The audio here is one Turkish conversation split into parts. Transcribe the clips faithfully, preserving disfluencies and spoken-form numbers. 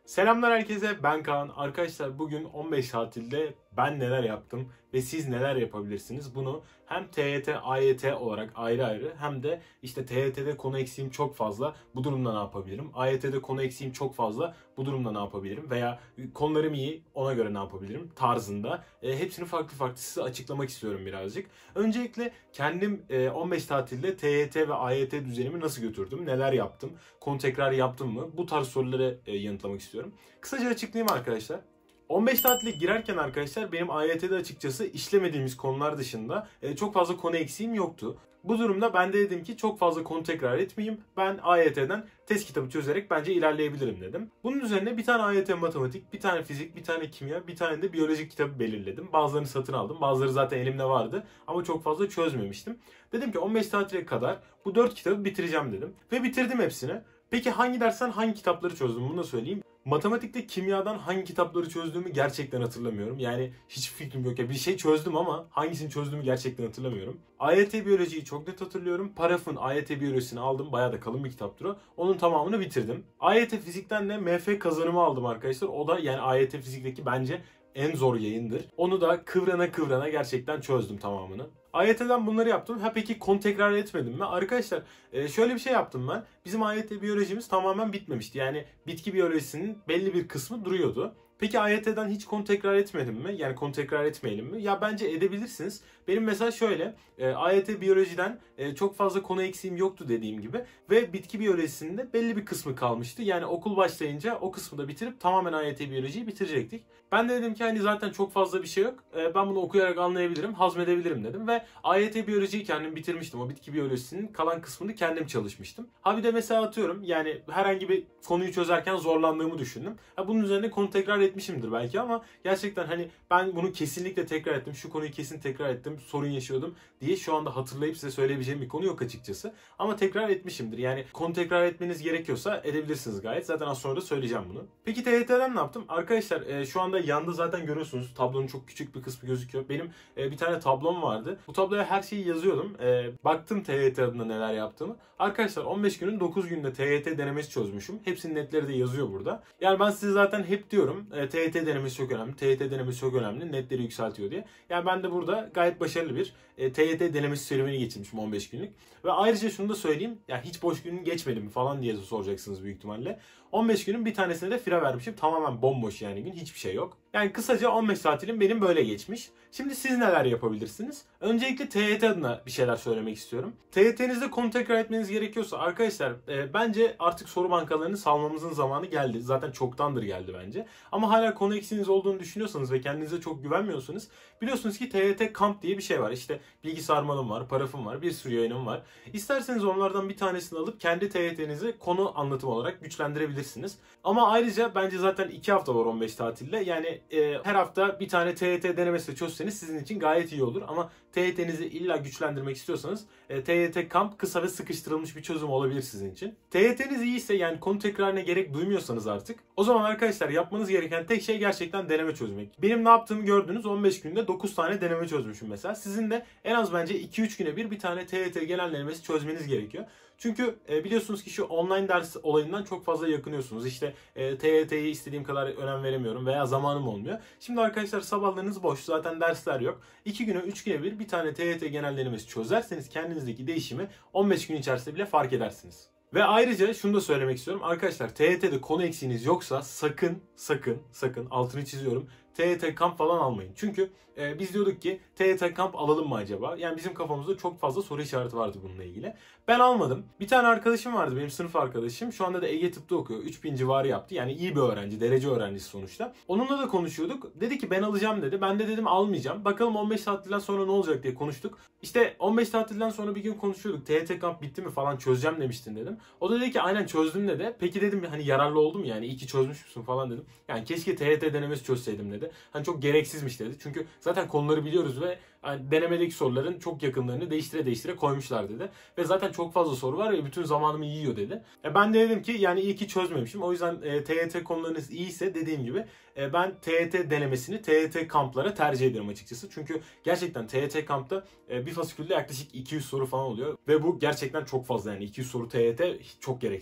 Selamlar herkese, ben Kaan. Arkadaşlar bugün on beş tatilde ben neler yaptım ve siz neler yapabilirsiniz? Bunu hem T Y T, A Y T olarak ayrı ayrı hem de işte T Y T'de konu eksiğim çok fazla, bu durumda ne yapabilirim? A Y T'de konu eksiğim çok fazla, bu durumda ne yapabilirim? Veya konularım iyi, ona göre ne yapabilirim tarzında. E, hepsini farklı farklı size açıklamak istiyorum birazcık. Öncelikle kendim e, on beş tatilde T Y T ve A Y T düzenimi nasıl götürdüm? Neler yaptım? Konu tekrar yaptım mı? Bu tarz soruları e, yanıtlamak istiyorum. Kısaca açıklayayım arkadaşlar. on beş tatile girerken arkadaşlar benim A Y T'de açıkçası işlemediğimiz konular dışında e, çok fazla konu eksiğim yoktu. Bu durumda ben de dedim ki çok fazla konu tekrar etmeyeyim. Ben A Y T'den test kitabı çözerek bence ilerleyebilirim dedim. Bunun üzerine bir tane A Y T matematik, bir tane fizik, bir tane kimya, bir tane de biyoloji kitabı belirledim. Bazılarını satın aldım. Bazıları zaten elimde vardı ama çok fazla çözmemiştim. Dedim ki on beş tatile kadar bu dört kitabı bitireceğim dedim. Ve bitirdim hepsini. Peki hangi dersten hangi kitapları çözdüm, bunu da söyleyeyim. Matematikte kimyadan hangi kitapları çözdüğümü gerçekten hatırlamıyorum. Yani hiç fikrim yok ya. Bir şey çözdüm ama hangisini çözdüğümü gerçekten hatırlamıyorum. A Y T biyolojiyi çok net hatırlıyorum. Paraf'ın A Y T biyolojisini aldım. Bayağı da kalın bir kitaptır o. Onun tamamını bitirdim. A Y T fizikten de M F kazanımı aldım arkadaşlar. O da yani A Y T fizikteki bence en zor yayındır. Onu da kıvrana kıvrana gerçekten çözdüm tamamını. A Y T'den bunları yaptım. Ha peki konu tekrar etmedim mi? Arkadaşlar şöyle bir şey yaptım ben. Bizim A Y T biyolojimiz tamamen bitmemişti. Yani bitki biyolojisinin belli bir kısmı duruyordu. Peki A Y T'den hiç konu tekrar etmedim mi? Yani konu tekrar etmeyelim mi? Ya bence edebilirsiniz. Benim mesela şöyle, A Y T biyolojiden çok fazla konu eksiğim yoktu dediğim gibi. Ve bitki biyolojisinde belli bir kısmı kalmıştı. Yani okul başlayınca o kısmı da bitirip tamamen A Y T biyolojiyi bitirecektik. Ben de dedim ki hani zaten çok fazla bir şey yok. Ben bunu okuyarak anlayabilirim, hazmedebilirim dedim. Ve A Y T biyolojiyi kendim bitirmiştim. O bitki biyolojisinin kalan kısmını kendim çalışmıştım. Ha bir de mesela atıyorum yani herhangi bir konuyu çözerken zorlandığımı düşündüm. Ha bunun üzerine konu tekrar etmişimdir belki ama gerçekten hani ben bunu kesinlikle tekrar ettim. Şu konuyu kesin tekrar ettim. Sorun yaşıyordum diye şu anda hatırlayıp size söyleyebileceğim bir konu yok açıkçası. Ama tekrar etmişimdir. Yani konu tekrar etmeniz gerekiyorsa edebilirsiniz gayet. Zaten az sonra da söyleyeceğim bunu. Peki T Y T'den ne yaptım? Arkadaşlar e, şu anda yanda zaten görüyorsunuz. Tablonun çok küçük bir kısmı gözüküyor. Benim e, bir tane tablom vardı. Bu tabloya her şeyi yazıyordum. E, baktım T Y T adına neler yaptığımı. Arkadaşlar on beş günün dokuz günde T Y T denemesi çözmüşüm. Hepsinin netleri de yazıyor burada. Yani ben size zaten hep diyorum e, T Y T denemesi çok önemli. T Y T denemesi çok önemli. Netleri yükseltiyor diye. Yani ben de burada gayet başarılı bir e, T Y T denemesi serüveni geçirmişim on beş günlük. Ve ayrıca şunu da söyleyeyim. Yani hiç boş günün geçmedi mi falan diye soracaksınız büyük ihtimalle. on beş günün bir tanesine de fire vermişim. Tamamen bomboş yani gün. Hiçbir şey yok. Yani kısaca on beş tatilim benim böyle geçmiş. Şimdi siz neler yapabilirsiniz? Öncelikle T Y T adına bir şeyler söylemek istiyorum. T Y T'nizde konu tekrar etmeniz gerekiyorsa arkadaşlar e, bence artık soru bankalarını salmamızın zamanı geldi. Zaten çoktandır geldi bence. Ama hala konu eksiğiniz olduğunu düşünüyorsanız ve kendinize çok güvenmiyorsanız biliyorsunuz ki T Y T Kamp diye bir şey var. İşte bilgisayarmalım var, parafım var, bir sürü yayınım var. İsterseniz onlardan bir tanesini alıp kendi T Y T'nizi konu anlatımı olarak güçlendirebilirsiniz. Ama ayrıca bence zaten iki hafta var on beş tatilde. Yani e, her hafta bir tane T Y T denemesi de çözseniz sizin için gayet iyi olur. Ama T Y T'nizi illa güçlendirmek istiyorsanız e, T Y T Kamp kısa ve sıkıştırılmış bir çözüm olabilir sizin için. T Y T'niz iyiyse yani konu tekrarına gerek duymuyorsanız artık o zaman arkadaşlar yapmanız gereken tek şey gerçekten deneme çözmek. Benim ne yaptığımı gördünüz, on beş günde dokuz tane deneme çözmüşüm mesela. Sizin de en az bence iki üç güne bir bir tane T Y T genel denemesi çözmeniz gerekiyor. Çünkü e, biliyorsunuz ki şu online ders olayından çok fazla yakınıyorsunuz. İşte e, T Y T'yi istediğim kadar önem veremiyorum veya zamanım olmuyor. Şimdi arkadaşlar sabahlarınız boş, zaten dersler yok. iki güne üç güne bir bir tane T Y T genel denemesi çözerseniz kendinizdeki değişimi on beş gün içerisinde bile fark edersiniz. Ve ayrıca şunu da söylemek istiyorum. Arkadaşlar T Y T'de konu eksiğiniz yoksa sakın sakın sakın altını çiziyorum. T Y T kamp falan almayın. Çünkü e, biz diyorduk ki T Y T kamp alalım mı acaba? Yani bizim kafamızda çok fazla soru işareti vardı bununla ilgili. Ben almadım. Bir tane arkadaşım vardı, benim sınıf arkadaşım. Şu anda da Ege Tıp'ta okuyor. üç bin civarı yaptı. Yani iyi bir öğrenci, derece öğrencisi sonuçta. Onunla da konuşuyorduk. Dedi ki ben alacağım dedi. Ben de dedim almayacağım. Bakalım on beş tatilden sonra ne olacak diye konuştuk. İşte on beş tatilden sonra bir gün konuşuyorduk. T Y T kamp bitti mi falan, çözeceğim demiştin dedim. O da dedi ki aynen çözdüm dedi. Peki dedim hani yararlı oldu mu yani, iyi ki çözmüş müsün falan dedim. Yani keşke T Y T denemesi çözseydim dedi. Hani çok gereksizmiş dedi. Çünkü zaten konuları biliyoruz ve yani denemedeki soruların çok yakınlarını değiştire değiştire koymuşlar dedi. Ve zaten çok fazla soru var ve bütün zamanımı yiyor dedi. E ben de dedim ki yani iyi ki çözmemişim. O yüzden e, T Y T konularınız iyiyse dediğim gibi e, ben T Y T denemesini T Y T kamplara tercih ederim açıkçası. Çünkü gerçekten T Y T kampta e, bir fasikülde yaklaşık iki yüz soru falan oluyor. Ve bu gerçekten çok fazla, yani iki yüz soru T Y T çok gereksiz.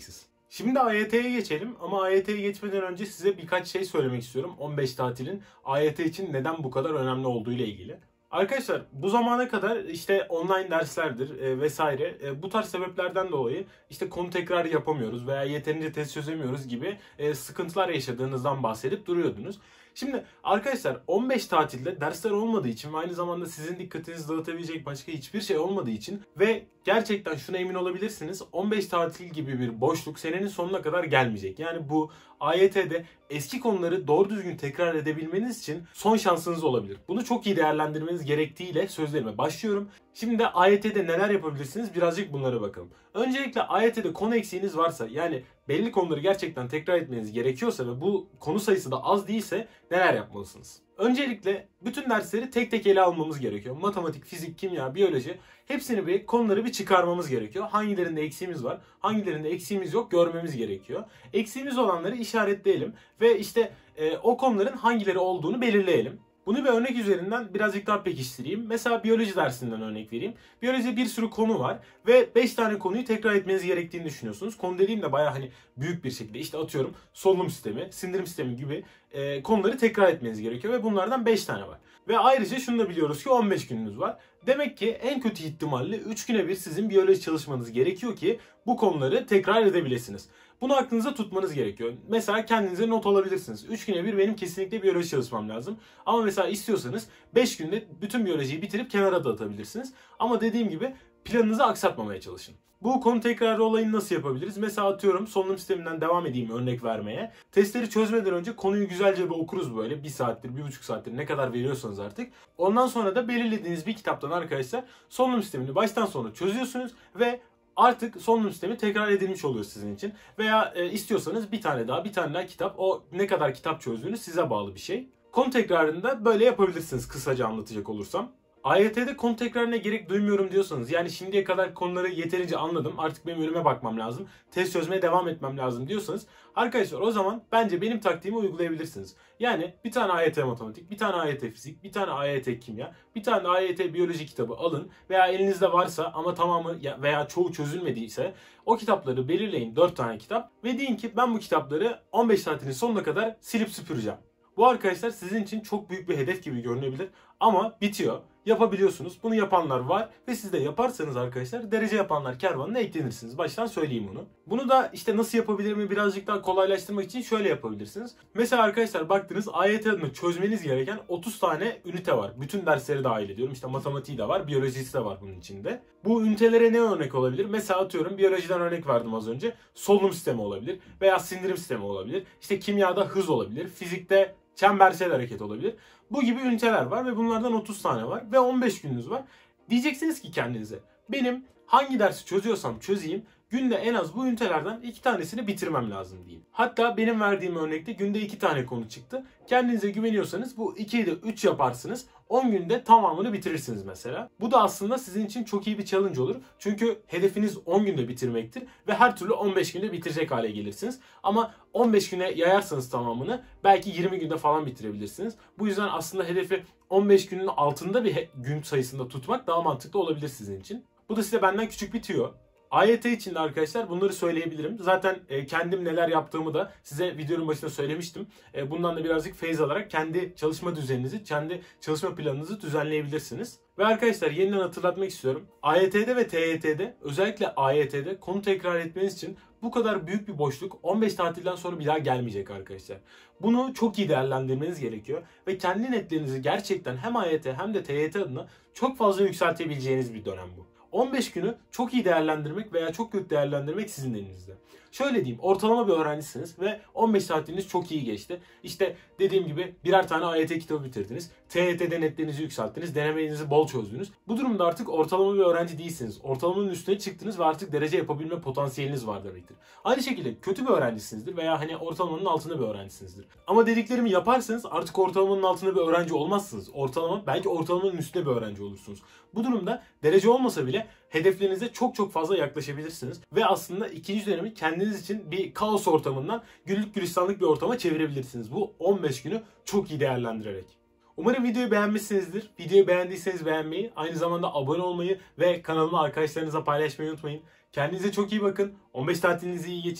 Şimdi A Y T'ye geçelim ama A Y T'ye geçmeden önce size birkaç şey söylemek istiyorum. on beş tatilin A Y T için neden bu kadar önemli olduğu ile ilgili. Arkadaşlar bu zamana kadar işte online derslerdir e, vesaire e, bu tarz sebeplerden dolayı işte konu tekrarı yapamıyoruz veya yeterince test çözemiyoruz gibi e, sıkıntılar yaşadığınızdan bahsedip duruyordunuz. Şimdi arkadaşlar on beş tatilde dersler olmadığı için ve aynı zamanda sizin dikkatinizi dağıtabilecek başka hiçbir şey olmadığı için ve gerçekten şuna emin olabilirsiniz, on beş tatil gibi bir boşluk senenin sonuna kadar gelmeyecek. Yani bu A Y T'de eski konuları doğru düzgün tekrar edebilmeniz için son şansınız olabilir. Bunu çok iyi değerlendirmeniz gerektiğiyle sözlerime başlıyorum. Şimdi de A Y T'de neler yapabilirsiniz birazcık bunlara bakalım. Öncelikle A Y T'de konu eksiğiniz varsa, yani belli konuları gerçekten tekrar etmeniz gerekiyorsa ve bu konu sayısı da az değilse neler yapmalısınız? Öncelikle bütün dersleri tek tek ele almamız gerekiyor. Matematik, fizik, kimya, biyoloji, hepsini bir konuları bir çıkarmamız gerekiyor. Hangilerinde eksiğimiz var, hangilerinde eksiğimiz yok görmemiz gerekiyor. Eksiğimiz olanları işaretleyelim ve işte e, o konuların hangileri olduğunu belirleyelim. Bunu bir örnek üzerinden birazcık daha pekiştireyim. Mesela biyoloji dersinden örnek vereyim. Biyolojide bir sürü konu var ve beş tane konuyu tekrar etmeniz gerektiğini düşünüyorsunuz. Konu dediğimde bayağı hani büyük bir şekilde işte atıyorum solunum sistemi, sindirim sistemi gibi e, konuları tekrar etmeniz gerekiyor ve bunlardan beş tane var. Ve ayrıca şunu da biliyoruz ki on beş gününüz var. Demek ki en kötü ihtimalle üç güne bir sizin biyoloji çalışmanız gerekiyor ki bu konuları tekrar edebilirsiniz. Bunu aklınıza tutmanız gerekiyor. Mesela kendinize not alabilirsiniz. üç güne bir benim kesinlikle biyoloji çalışmam lazım. Ama mesela istiyorsanız beş günde bütün biyolojiyi bitirip kenara da atabilirsiniz. Ama dediğim gibi planınızı aksatmamaya çalışın. Bu konu tekrarı olayını nasıl yapabiliriz? Mesela atıyorum solunum sisteminden devam edeyim örnek vermeye. Testleri çözmeden önce konuyu güzelce bir okuruz böyle. Bir saattir, bir buçuk saattir ne kadar veriyorsanız artık. Ondan sonra da belirlediğiniz bir kitaptan arkadaşlar solunum sistemini baştan sona çözüyorsunuz ve artık solunum sistemi tekrar edilmiş oluyor sizin için. Veya e, istiyorsanız bir tane daha bir tane daha kitap, o ne kadar kitap çözdüğünüz size bağlı bir şey. Konu tekrarında böyle yapabilirsiniz kısaca anlatacak olursam. A Y T'de konu tekrarına gerek duymuyorum diyorsanız, yani şimdiye kadar konuları yeterince anladım artık benim önüme bakmam lazım, test çözmeye devam etmem lazım diyorsanız arkadaşlar o zaman bence benim taktiğimi uygulayabilirsiniz. Yani bir tane A Y T matematik, bir tane A Y T fizik, bir tane A Y T kimya, bir tane A Y T biyoloji kitabı alın veya elinizde varsa ama tamamı veya çoğu çözülmediyse o kitapları belirleyin, dört tane kitap ve deyin ki ben bu kitapları on beş tatilin sonuna kadar silip süpüreceğim. Bu arkadaşlar sizin için çok büyük bir hedef gibi görünebilir ama bitiyor. Yapabiliyorsunuz. Bunu yapanlar var ve siz de yaparsanız arkadaşlar derece yapanlar kervanına eklenirsiniz. Baştan söyleyeyim bunu. Bunu da işte nasıl yapabilirimi birazcık daha kolaylaştırmak için şöyle yapabilirsiniz. Mesela arkadaşlar baktınız A Y T adına çözmeniz gereken otuz tane ünite var. Bütün dersleri dahil ediyorum. İşte matematiği de var, biyolojisi de var bunun içinde. Bu ünitelere ne örnek olabilir? Mesela atıyorum biyolojiden örnek verdim az önce. Solunum sistemi olabilir veya sindirim sistemi olabilir. İşte kimyada hız olabilir. Fizikte çembersel hareket olabilir. Bu gibi üniteler var ve bunlardan otuz tane var ve on beş gününüz var. Diyeceksiniz ki kendinize benim hangi dersi çözüyorsam çözeyim günde en az bu ünitelerden iki tanesini bitirmem lazım diyeyim. Hatta benim verdiğim örnekte günde iki tane konu çıktı. Kendinize güveniyorsanız bu ikiyi de üç yaparsınız. on günde tamamını bitirirsiniz mesela. Bu da aslında sizin için çok iyi bir challenge olur. Çünkü hedefiniz on günde bitirmektir ve her türlü on beş günde bitirecek hale gelirsiniz. Ama on beş güne yayarsanız tamamını belki yirmi günde falan bitirebilirsiniz. Bu yüzden aslında hedefi on beş günün altında bir gün sayısında tutmak daha mantıklı olabilir sizin için. Bu da size benden küçük bir tüyo. A Y T için de arkadaşlar bunları söyleyebilirim. Zaten e, kendim neler yaptığımı da size videonun başında söylemiştim. E, bundan da birazcık feyiz alarak kendi çalışma düzeninizi, kendi çalışma planınızı düzenleyebilirsiniz. Ve arkadaşlar yeniden hatırlatmak istiyorum. A Y T'de ve T Y T'de, özellikle A Y T'de konu tekrar etmeniz için bu kadar büyük bir boşluk on beş tatilden sonra bir daha gelmeyecek arkadaşlar. Bunu çok iyi değerlendirmeniz gerekiyor ve kendi netlerinizi gerçekten hem A Y T hem de T Y T adına çok fazla yükseltebileceğiniz bir dönem bu. on beş günü çok iyi değerlendirmek veya çok kötü değerlendirmek sizin elinizde. Şöyle diyeyim, ortalama bir öğrencisiniz ve on beş saatiniz çok iyi geçti. İşte dediğim gibi birer tane A Y T kitabı bitirdiniz. T Y T'de netlerinizi yükselttiniz. Denemelerinizi bol çözdünüz. Bu durumda artık ortalama bir öğrenci değilsiniz. Ortalamanın üstüne çıktınız ve artık derece yapabilme potansiyeliniz var demektir. Aynı şekilde kötü bir öğrencisinizdir veya hani ortalamanın altında bir öğrencisinizdir. Ama dediklerimi yaparsanız artık ortalamanın altında bir öğrenci olmazsınız. Ortalama, belki ortalamanın üstünde bir öğrenci olursunuz. Bu durumda derece olmasa bile hedeflerinize çok çok fazla yaklaşabilirsiniz. Ve aslında ikinci dönemi kendiniz için bir kaos ortamından güllük gülistanlık bir ortama çevirebilirsiniz. Bu on beş günü çok iyi değerlendirerek. Umarım videoyu beğenmişsinizdir. Videoyu beğendiyseniz beğenmeyi, aynı zamanda abone olmayı ve kanalıma arkadaşlarınıza paylaşmayı unutmayın. Kendinize çok iyi bakın. on beş tatilinizi iyi geçirin.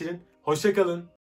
Hoşça kalın.